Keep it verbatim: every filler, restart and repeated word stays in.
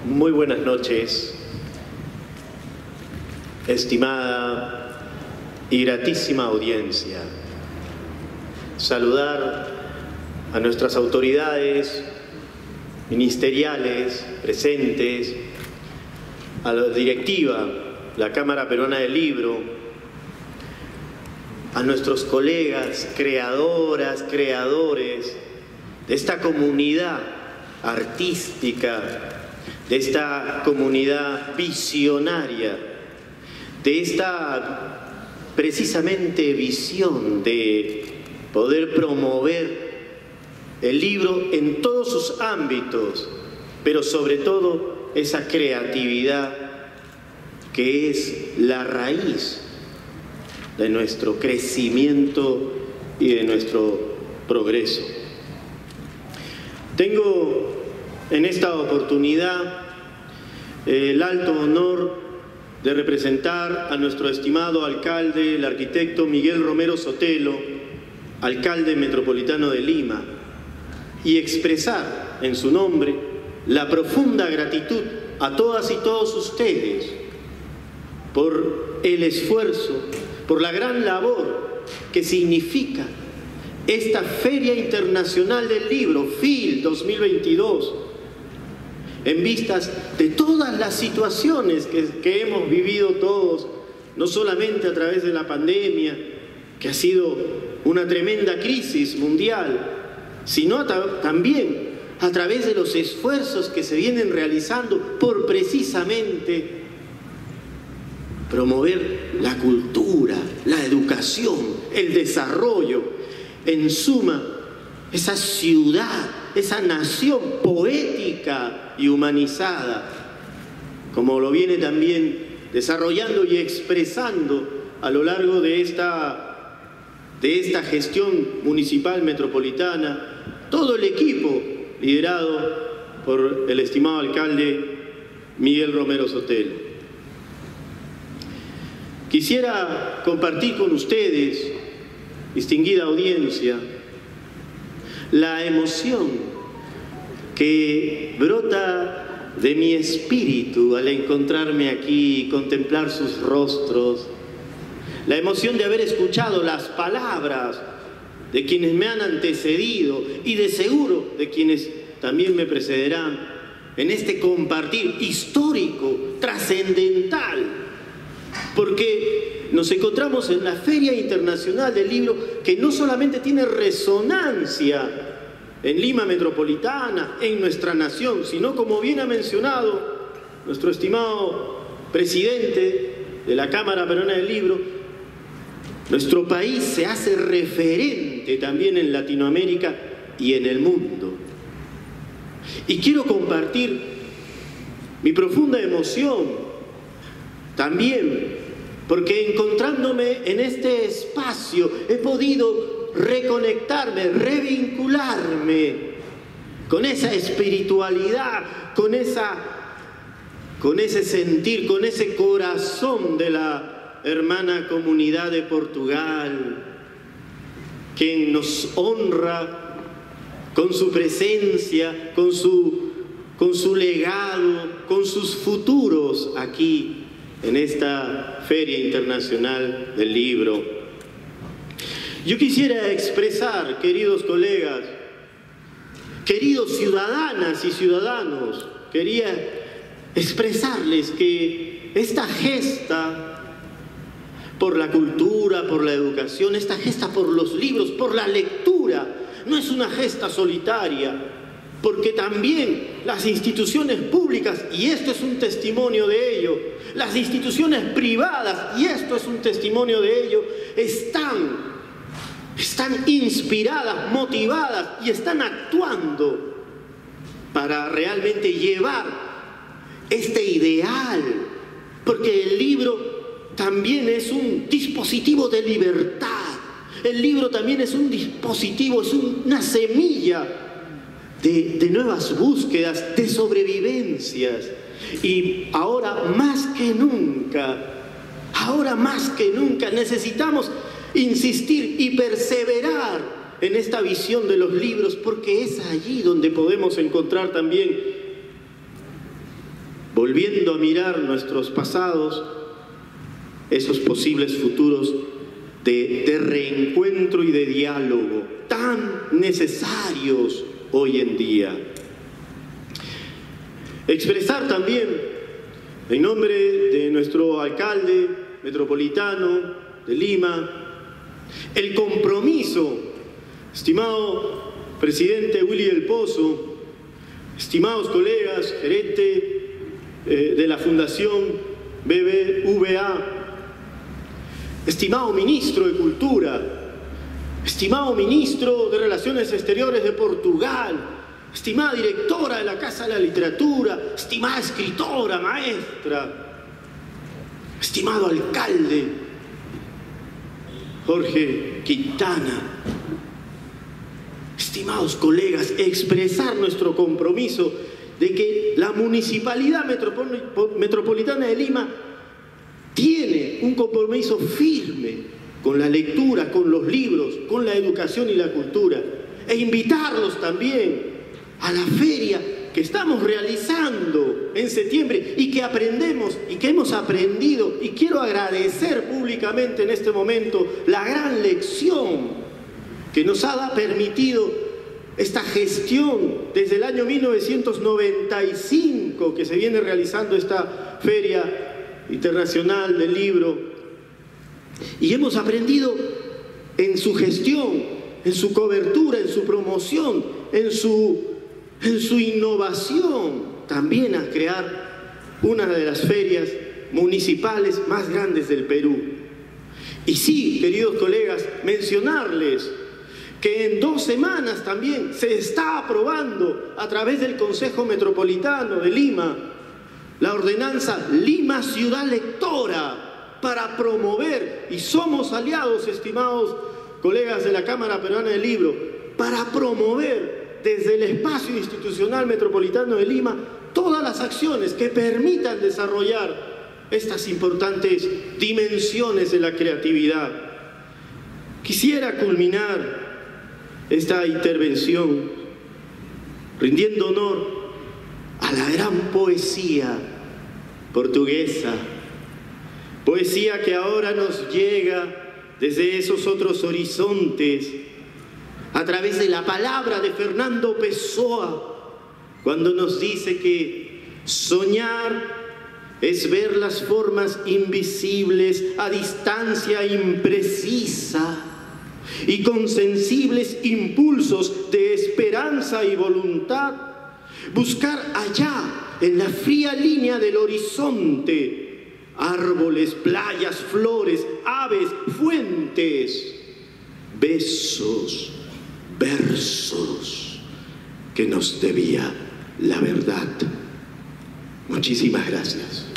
Muy buenas noches, estimada y gratísima audiencia. Saludar a nuestras autoridades ministeriales presentes, a la directiva, la Cámara Peruana del Libro, a nuestros colegas, creadoras, creadores de esta comunidad artística, de esta comunidad visionaria, de esta precisamente visión de poder promover el libro en todos sus ámbitos, pero sobre todo esa creatividad que es la raíz de nuestro crecimiento y de nuestro progreso. Tengo en esta oportunidad el alto honor de representar a nuestro estimado alcalde, el arquitecto Miguel Romero Sotelo, alcalde metropolitano de Lima, y expresar en su nombre la profunda gratitud a todas y todos ustedes por el esfuerzo, por la gran labor que significa esta Feria Internacional del Libro, F I L dos mil veintidós, en vistas de todas las situaciones que, que hemos vivido todos, no solamente a través de la pandemia, que ha sido una tremenda crisis mundial, sino a también a través de los esfuerzos que se vienen realizando por precisamente promover la cultura, la educación, el desarrollo, en suma, esa ciudad, esa nación poética y humanizada, como lo viene también desarrollando y expresando a lo largo de esta, de esta gestión municipal metropolitana, todo el equipo liderado por el estimado alcalde Miguel Romero Sotelo. Quisiera compartir con ustedes, distinguida audiencia, la emoción que brota de mi espíritu al encontrarme aquí y contemplar sus rostros, la emoción de haber escuchado las palabras de quienes me han antecedido y de seguro de quienes también me precederán en este compartir histórico, trascendental, porque nos encontramos en la Feria Internacional del Libro, que no solamente tiene resonancia en Lima Metropolitana, en nuestra nación, sino, como bien ha mencionado nuestro estimado presidente de la Cámara Peruana del Libro, nuestro país se hace referente también en Latinoamérica y en el mundo. Y quiero compartir mi profunda emoción también, porque encontrándome en este espacio he podido reconectarme, revincularme con esa espiritualidad, con, esa, con ese sentir, con ese corazón de la hermana comunidad de Portugal, quien nos honra con su presencia, con su, con su legado, con sus futuros aquí en esta Feria Internacional del Libro. Yo quisiera expresar, queridos colegas, queridos ciudadanas y ciudadanos, quería expresarles que esta gesta por la cultura, por la educación, esta gesta por los libros, por la lectura, no es una gesta solitaria, porque también las instituciones públicas, y esto es un testimonio de ello, las instituciones privadas, y esto es un testimonio de ello, están, están inspiradas, motivadas y están actuando para realmente llevar este ideal, porque el libro también es un dispositivo de libertad, el libro también es un dispositivo, es una semilla De, de nuevas búsquedas, de sobrevivencias. Y ahora más que nunca, ahora más que nunca necesitamos insistir y perseverar en esta visión de los libros, porque es allí donde podemos encontrar también volviendo a mirar nuestros pasados, esos posibles futuros de, de reencuentro y de diálogo tan necesarios hoy en día. Expresar también, en nombre de nuestro alcalde metropolitano de Lima, el compromiso, estimado presidente Willy del Pozo, estimados colegas, gerente eh, de la Fundación B B V A, estimado ministro de Cultura, estimado ministro de Relaciones Exteriores de Portugal, estimada directora de la Casa de la Literatura, estimada escritora, maestra, estimado alcalde Jorge Quintana, estimados colegas, expresar nuestro compromiso de que la Municipalidad Metropolitana de Lima tiene un compromiso firme con la lectura, con los libros, con la educación y la cultura, e invitarlos también a la feria que estamos realizando en septiembre y que aprendemos y que hemos aprendido, y quiero agradecer públicamente en este momento la gran lección que nos ha permitido esta gestión desde el año mil novecientos noventa y cinco que se viene realizando esta Feria Internacional del Libro, y hemos aprendido en su gestión, en su cobertura, en su promoción, en su en su innovación, también a crear una de las ferias municipales más grandes del Perú. Y sí, queridos colegas, mencionarles que en dos semanas también se está aprobando a través del Consejo Metropolitano de Lima la ordenanza Lima Ciudad Lectora para promover, y somos aliados, estimados colegas de la Cámara Peruana del Libro, para promover desde el espacio institucional metropolitano de Lima todas las acciones que permitan desarrollar estas importantes dimensiones de la creatividad. Quisiera culminar esta intervención rindiendo honor a la gran poesía portuguesa, poesía que ahora nos llega desde esos otros horizontes, a través de la palabra de Fernando Pessoa, cuando nos dice que soñar es ver las formas invisibles a distancia imprecisa y con sensibles impulsos de esperanza y voluntad, buscar allá en la fría línea del horizonte árboles, playas, flores, aves, fuentes, besos, versos que nos debía la verdad. Muchísimas gracias.